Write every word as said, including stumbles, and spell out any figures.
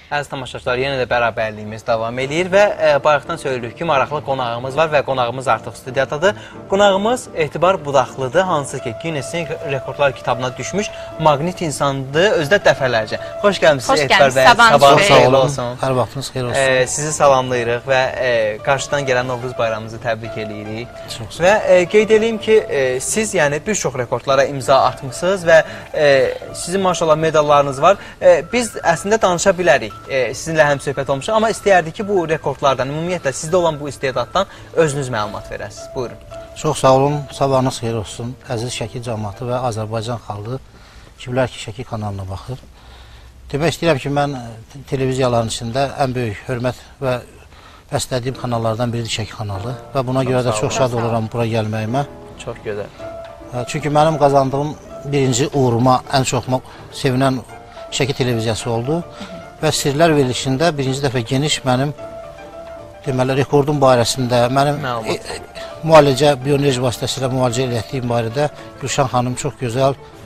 Əziz tamaşaçılar, yenə də bərabərliyimiz davam edir və e, bayaqdan söylürük ki, maraqlı qonağımız var və qonağımız artıq studiyadadır. Qonağımız Etibar Budaqlıdır, hansı ki, Guinnessin Rekordlar kitabına düşmüş maqnit insandır, özdə dəfələrcə. Xoş gəlmişsiniz Etibar bəy, sabahınız xeyirli olsun. Hər vaxtınız xeyirli olsun. E, sizi salamlayırıq və e, qarşıdan gələn Novruz bayramımızı təbrik edirik. Çox və e, qeyd edeyim ki, e, siz yəni bir çox rekordlara imza atmışsınız və e, sizin maşallah medallarınız var. E, biz əslində danışa bilərik. E, sizinlə həm söhbət olmuşuq, amma istəyərdik ki, bu rekordlardan, ümumiyyətlə sizdə olan bu istedaddan özünüz məlumat verəsiniz. Buyurun. Çox sağ olun, sabahınız xeyir olsun. Əziz Şəki cəmaatı və Azərbaycan xalqı ki, bilər ki, Şəki kanalına baxır. Demək istəyirəm ki, mən televiziyaların içində ən böyük hörmət və bəslədiyim kanallardan biridir Şəki kanalı və buna görə də çox şad oluram bura gəlməyimə. Çox gözəl. Çünki mənim qazandığım birinci uğuruma ən çox sevinən Şəki televiziyası oldu. Və sirlər verilişində birinci dəfə geniş mənim deməli, rekordum barəsində, mənim e, müalicə, biyoenerji vasitəsilə müalicə elətdiyim barədə Gülşən xanım çox gözəl